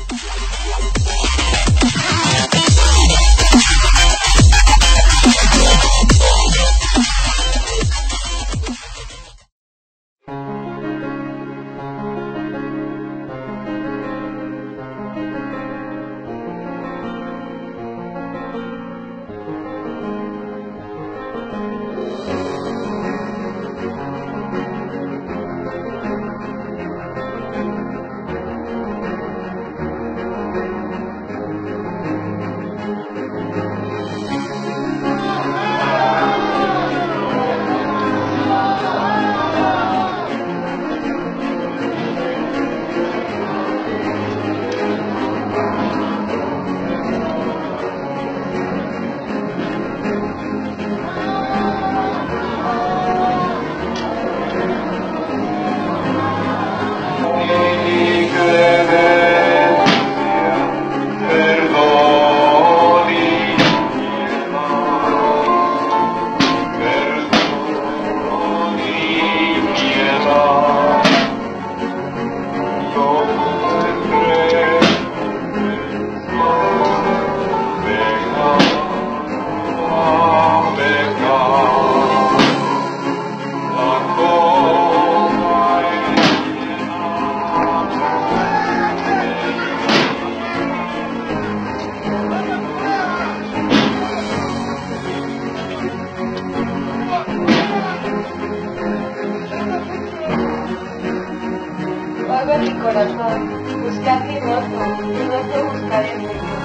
corazón, buscad mi rostro, mi rostro buscaré, Señor.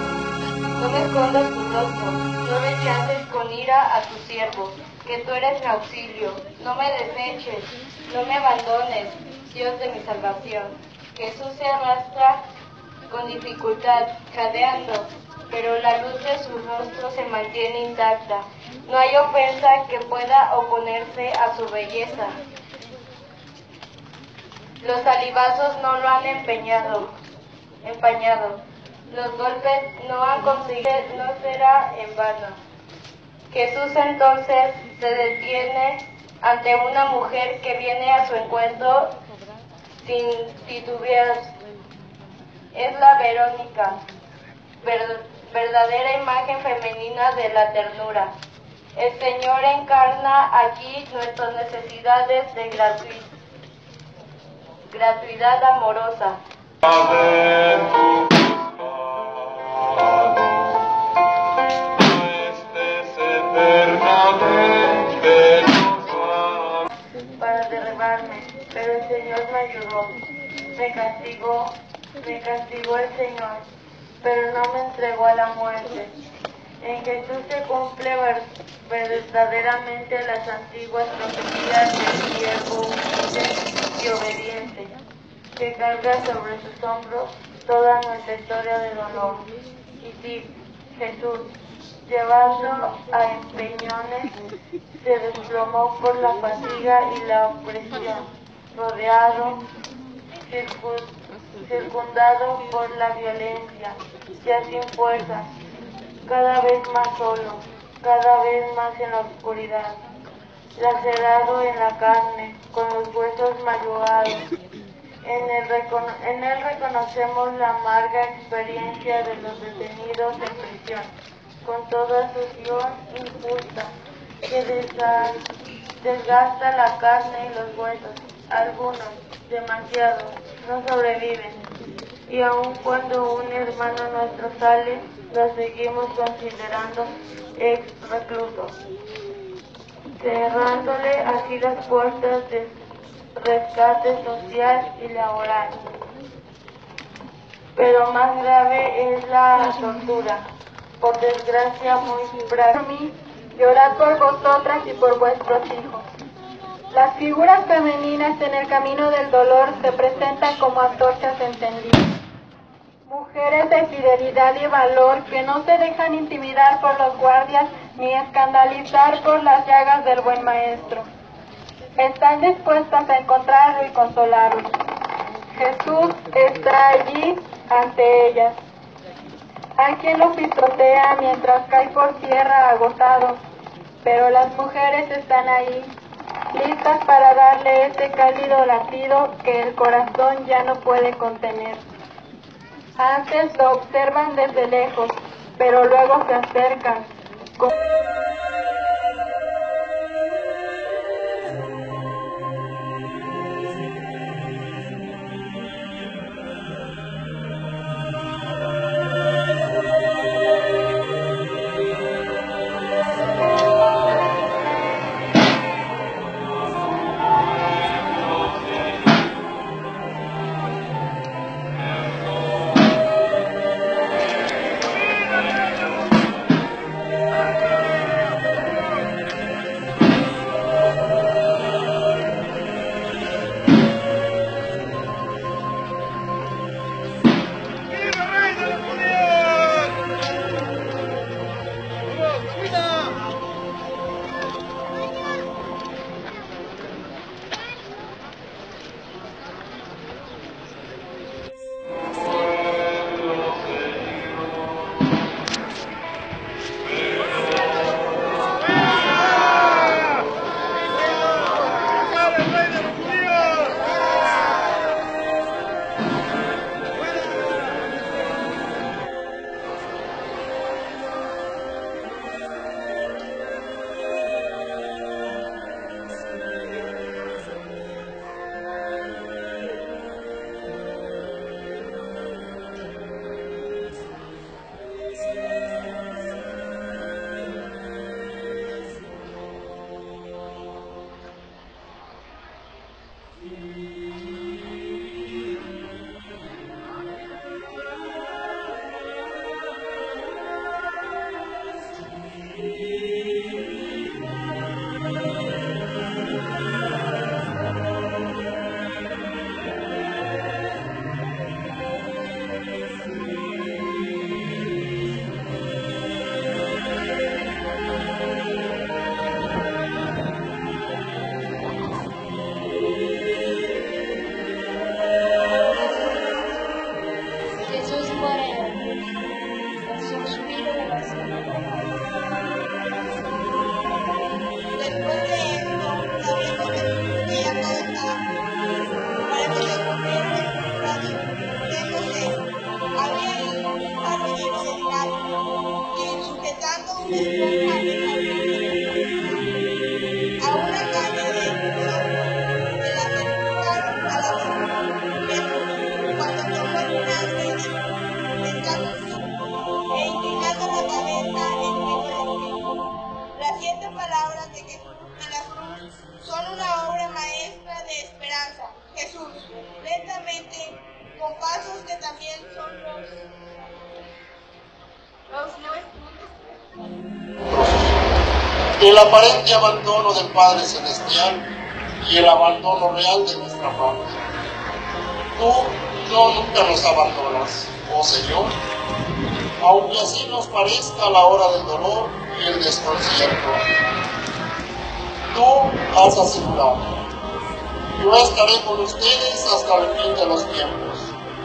No me escondas tu rostro, no rechaces con ira a tu siervo, que tú eres mi auxilio. No me deseches, no me abandones, Dios de mi salvación. Jesús se arrastra con dificultad, jadeando, pero la luz de su rostro se mantiene intacta. No hay ofensa que pueda oponerse a su belleza. Los salivazos no lo han empañado. Los golpes no han conseguido, no será en vano. Jesús entonces se detiene ante una mujer que viene a su encuentro sin titubear. Es la Verónica, verdadera imagen femenina de la ternura. El Señor encarna aquí nuestras necesidades de gratuidad amorosa. Para derribarme, pero el Señor me ayudó. Me castigó el Señor, pero no me entregó a la muerte. En Jesús se cumple verdaderamente las antiguas profecías del siervo humilde y obediente, que carga sobre sus hombros toda nuestra historia de dolor. Y sí, Jesús, llevado a empeñones, se desplomó por la fatiga y la opresión, rodeado, circundado por la violencia, ya sin fuerzas, cada vez más solo, cada vez más en la oscuridad, lacerado en la carne, con los huesos mayugados. En él reconocemos la amarga experiencia de los detenidos en prisión, con toda su acción injusta, que desgasta la carne y los huesos. Algunos, demasiados, no sobreviven, y aun cuando un hermano nuestro sale, lo seguimos considerando ex recluso, cerrándole así las puertas de rescate social y laboral. Pero más grave es la tortura, por desgracia muy práctica. Llorad por vosotras y por vuestros hijos. Las figuras femeninas en el camino del dolor se presentan como antorchas encendidas. Mujeres de fidelidad y valor que no se dejan intimidar por los guardias ni escandalizar por las llagas del buen maestro. Están dispuestas a encontrarlo y consolarlo. Jesús está allí ante ellas. Hay quien lo pisotea mientras cae por tierra agotado, pero las mujeres están ahí, listas para darle ese cálido latido que el corazón ya no puede contener. Antes lo observan desde lejos, pero luego se acercan. Las 7 palabras de Jesús en la cruz son una obra maestra de esperanza. Jesús, lentamente, con pasos que también son los nuestros. El aparente abandono del Padre Celestial y el abandono real de nuestra parte. Tú nunca nos abandonas, oh Señor, aunque así nos parezca a la hora del dolor y el desconcierto. Tú has asegurado: yo estaré con ustedes hasta el fin de los tiempos.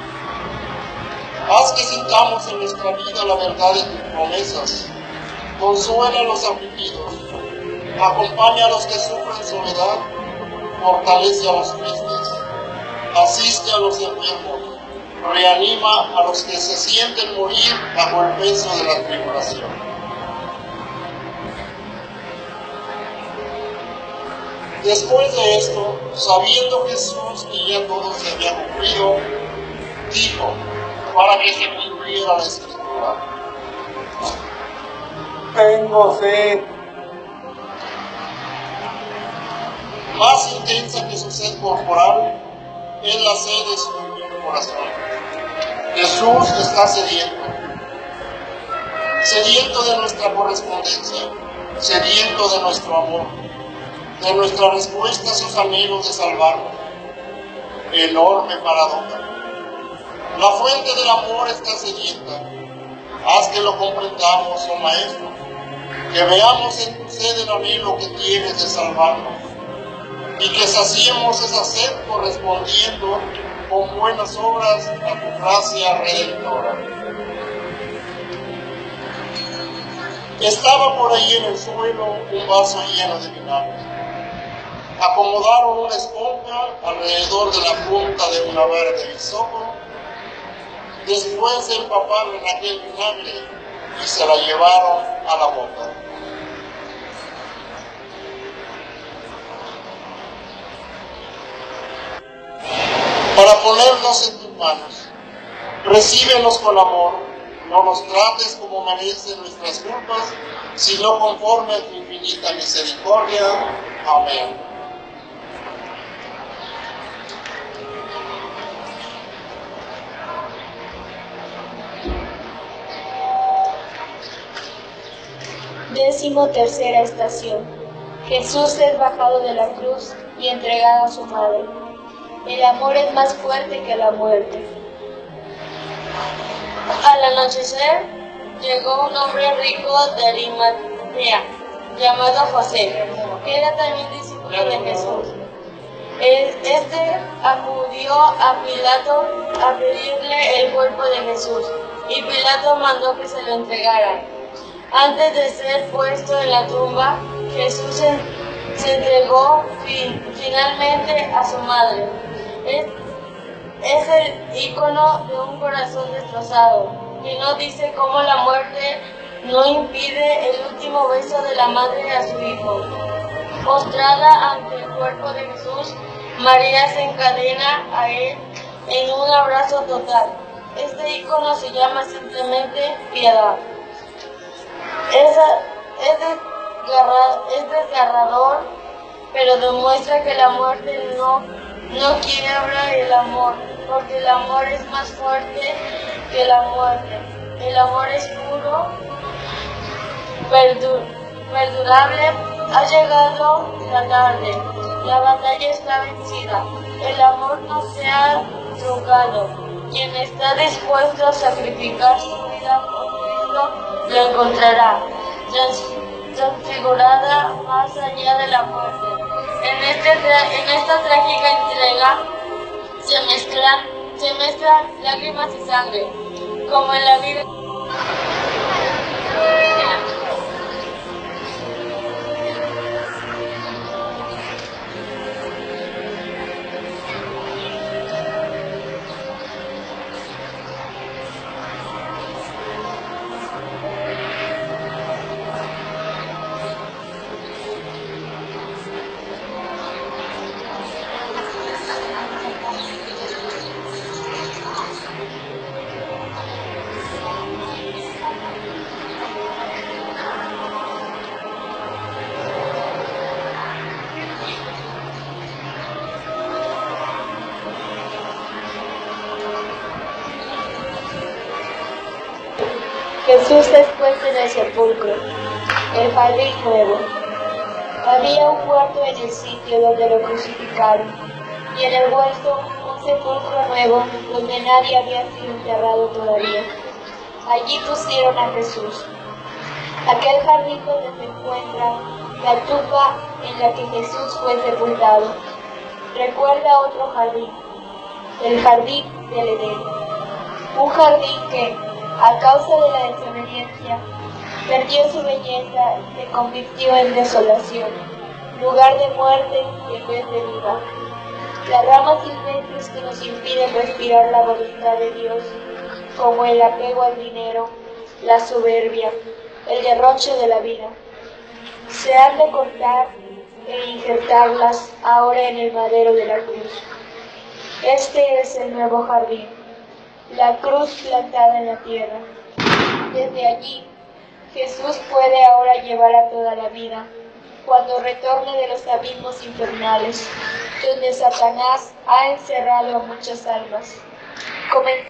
Haz que sintamos en nuestra vida la verdad de tus promesas. Consuela a los afligidos, acompaña a los que sufren soledad, fortalece a los tristes, asiste a los enfermos, reanima a los que se sienten morir bajo el peso de la tribulación. Después de esto, sabiendo Jesús que ya todo se había cumplido, dijo, para que se cumpliera la Escritura: tengo sed. Más intensa que su sed corporal es la sed de su corazón. Jesús está sediento de nuestra correspondencia, sediento de nuestro amor, de nuestra respuesta a sus anhelos de salvarnos. Enorme paradoja. La fuente del amor está sedienta. Haz que lo comprendamos, oh Maestro, que veamos en tu sed el anhelo que tienes de salvarnos, y que saciemos esa sed correspondiendo con buenas obras a tu gracia redentora. Estaba por ahí en el suelo un vaso lleno de vinagre. Acomodaron una esponja alrededor de la punta de una vara de hisopo después de empaparla en aquel vinagre, y se la llevaron a la boca. Para ponernos en tus manos, recíbenos con amor, no nos trates como merecen nuestras culpas, sino conforme a tu infinita misericordia. Amén. Decimotercera estación. Jesús es bajado de la cruz y entregado a su madre. El amor es más fuerte que la muerte. Al anochecer llegó un hombre rico de Arimatea, llamado José, que era también discípulo de Jesús. Este acudió a Pilato a pedirle el cuerpo de Jesús, y Pilato mandó que se lo entregaran. Antes de ser puesto en la tumba, Jesús se entregó finalmente a su madre. Es el ícono de un corazón destrozado, que no dice cómo la muerte no impide el último beso de la madre a su hijo. Postrada ante el cuerpo de Jesús, María se encadena a él en un abrazo total. Este ícono se llama simplemente piedad. Es desgarrador, pero demuestra que la muerte no quiebra el amor, porque el amor es más fuerte que la muerte. El amor es puro, perdurable. Ha llegado la tarde, la batalla está vencida, el amor no se ha truncado. Quien está dispuesto a sacrificar su vida por Cristo lo encontrará, transfigurada más allá de la muerte. En esta trágica entrega se mezclan lágrimas y sangre, como en la vida. Jesús es puesto en el sepulcro, el jardín nuevo. Había un cuarto en el sitio donde lo crucificaron, y en el huerto un sepulcro nuevo donde nadie había sido enterrado todavía. Allí pusieron a Jesús. Aquel jardín donde se encuentra la tumba en la que Jesús fue sepultado recuerda otro jardín, el jardín del Edén. Un jardín que, a causa de la desobediencia, perdió su belleza y se convirtió en desolación, lugar de muerte en vez de vida. Las ramas silvestres que nos impiden respirar la voluntad de Dios, como el apego al dinero, la soberbia, el derroche de la vida, se han de cortar e injertarlas ahora en el madero de la cruz. Este es el nuevo jardín, la cruz plantada en la tierra. Desde allí, Jesús puede ahora llevar a toda la vida, cuando retorne de los abismos infernales, donde Satanás ha encerrado a muchas almas.